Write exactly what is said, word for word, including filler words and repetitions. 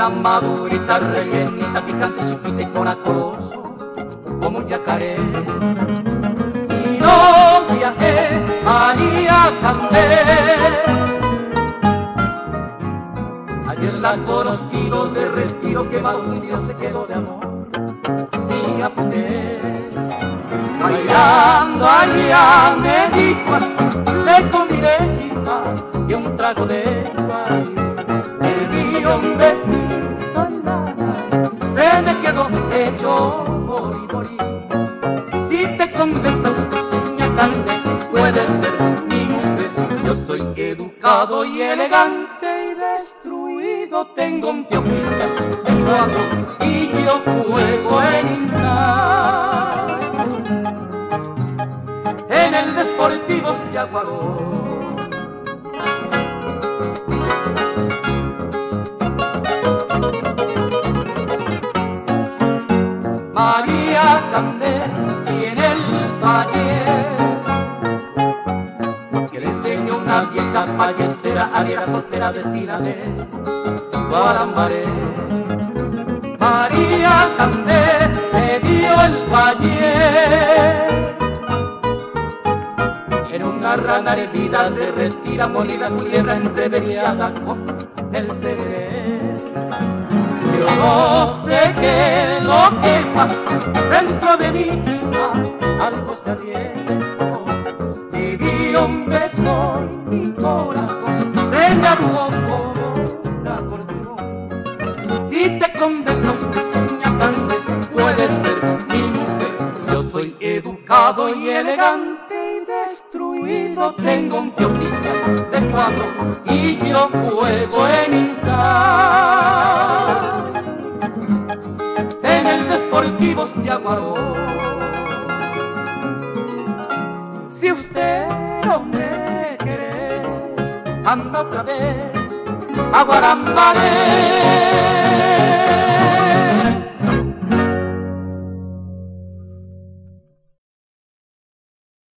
una madurita rellenita, picante, chiquita y coracoroso, como un yacaré. Mi novia es María Candel. Ayer la conocí de retiro, quemado un día se quedó de amor. Mi apoqué, bailando allá me dijo así, le convidécita y un trago de guay. Me dio un besito en la nariz, se me quedó hecho morí, morí. Si te confesa usted, doña Candel, puede ser mi mujer. Yo soy educado y elegante y destruido, tengo un tío oficial de cuatro y yo juego en Insar, en el Desportivo Ciaguaró. María Candel tiene el valle que le enseñó una vieja fallecera, ariera soltera vecina de Guarambaré. María Candel le dio el valle en una rana hervida de retira, molida culebra entreveriada con el tereré. Yo no sé qué es lo que pasó dentro de mí, algo se arriesgó. Me dio un beso y mi corazón se me arrugó como un acordeón. Si te confesa usted, doña Candel, puede ser mi mujer. Yo soy educado y elegante y destruido, tengo un tío oficial de cuatro y yo juego en Insar, en el Desportivo Ciaguaró. Si usted no me quiere, anda otra vez a Guarambaré.